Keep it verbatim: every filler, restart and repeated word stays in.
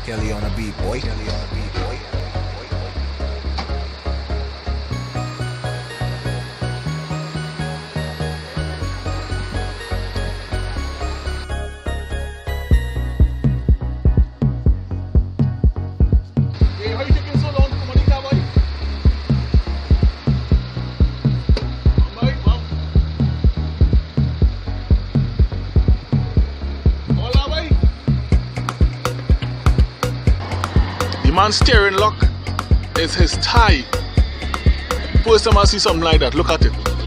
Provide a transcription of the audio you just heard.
Kelly on the beat, boy. Kelly on the beat, boy. Hey, how you taking so long to come on the car, boy? Boy, wow. Hola, boy. The man's steering lock is his tie. First time I see something like that, look at it.